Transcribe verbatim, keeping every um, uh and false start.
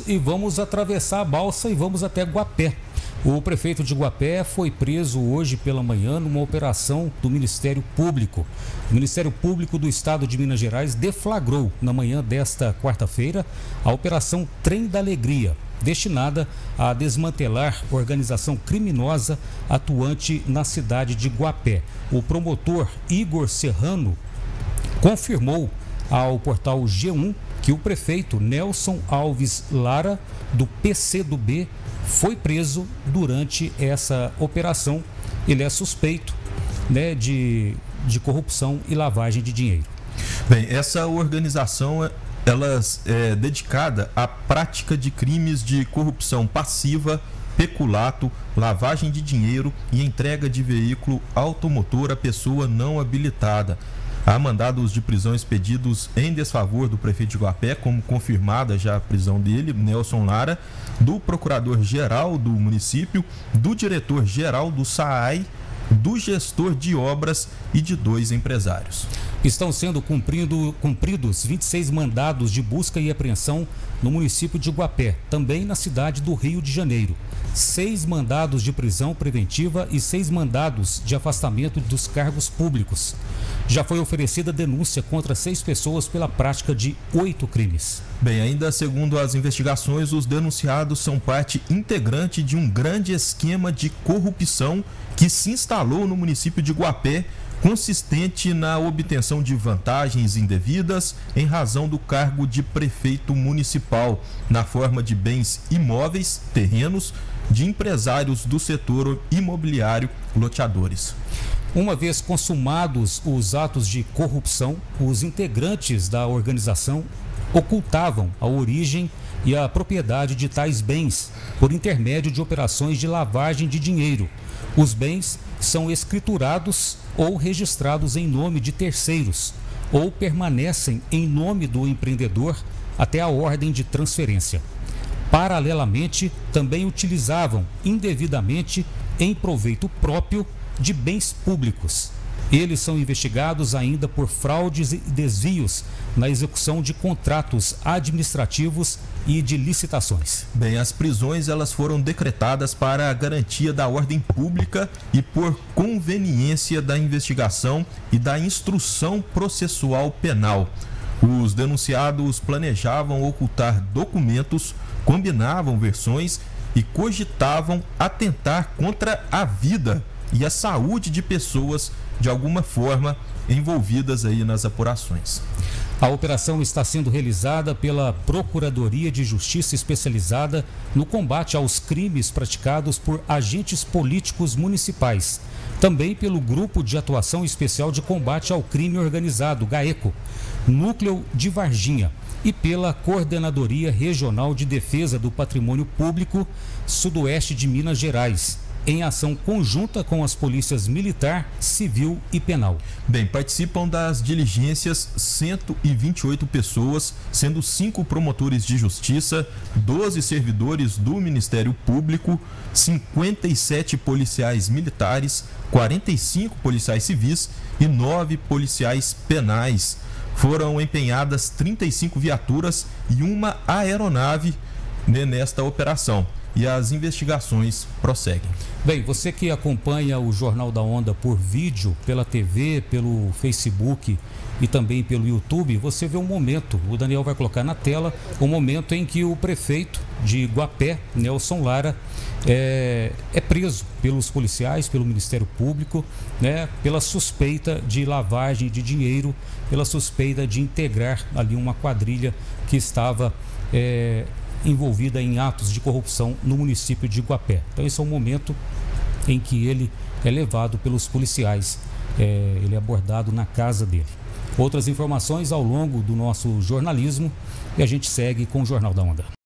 e vamos atravessar a balsa e vamos até Guapé. O prefeito de Guapé foi preso hoje pela manhã numa operação do Ministério Público. O Ministério Público do Estado de Minas Gerais deflagrou na manhã desta quarta-feira a Operação Trem da Alegria, destinada a desmantelar organização criminosa atuante na cidade de Guapé. O promotor Igor Serrano confirmou ao portal G um que o prefeito Nelson Alves Lara, do P C do B, foi preso durante essa operação. Ele é suspeito, né, de, de corrupção e lavagem de dinheiro. Bem, essa organização ela é dedicada à prática de crimes de corrupção passiva, peculato, lavagem de dinheiro e entrega de veículo automotor à pessoa não habilitada. Há mandados de prisão expedidos em desfavor do prefeito de Guapé, como confirmada já a prisão dele, Nelson Lara, do procurador-geral do município, do diretor-geral do S A A I, do gestor de obras e de dois empresários. Estão sendo cumprido, cumpridos vinte e seis mandados de busca e apreensão no município de Guapé, também na cidade do Rio de Janeiro. Seis mandados de prisão preventiva e seis mandados de afastamento dos cargos públicos. Já foi oferecida denúncia contra seis pessoas pela prática de oito crimes. Bem, ainda segundo as investigações, os denunciados são parte integrante de um grande esquema de corrupção que se instalou no município de Guapé, consistente na obtenção de vantagens indevidas em razão do cargo de prefeito municipal, na forma de bens imóveis, terrenos, de empresários do setor imobiliário, loteadores. Uma vez consumados os atos de corrupção, os integrantes da organização ocultavam a origem e a propriedade de tais bens por intermédio de operações de lavagem de dinheiro. Os bens são escriturados ou registrados em nome de terceiros ou permanecem em nome do empreendedor até a ordem de transferência. Paralelamente, também utilizavam indevidamente em proveito próprio de bens públicos. Eles são investigados ainda por fraudes e desvios na execução de contratos administrativos e de licitações. Bem, as prisões elas foram decretadas para a garantia da ordem pública e por conveniência da investigação e da instrução processual penal. Os denunciados planejavam ocultar documentos, combinavam versões e cogitavam atentar contra a vida e a saúde de pessoas de alguma forma envolvidas aí nas apurações. A operação está sendo realizada pela Procuradoria de Justiça Especializada no combate aos crimes praticados por agentes políticos municipais, também pelo Grupo de Atuação Especial de Combate ao Crime Organizado, GAECO, Núcleo de Varginha, e pela Coordenadoria Regional de Defesa do Patrimônio Público, Sudoeste de Minas Gerais, em ação conjunta com as polícias militar, civil e penal. Bem, participam das diligências cento e vinte e oito pessoas, sendo cinco promotores de justiça, doze servidores do Ministério Público, cinquenta e sete policiais militares, quarenta e cinco policiais civis e nove policiais penais. Foram empenhadas trinta e cinco viaturas e uma aeronave, né, nesta operação. E as investigações prosseguem. Bem, você que acompanha o Jornal da Onda por vídeo, pela T V, pelo Facebook e também pelo YouTube, você vê um momento, o Daniel vai colocar na tela, o momento em que o prefeito de Guapé, Nelson Lara, é, é preso pelos policiais, pelo Ministério Público, né, pela suspeita de lavagem de dinheiro, pela suspeita de integrar ali uma quadrilha que estava É, envolvida em atos de corrupção no município de Guapé. Então esse é o momento em que ele é levado pelos policiais, é, ele é abordado na casa dele. Outras informações ao longo do nosso jornalismo e a gente segue com o Jornal da Onda.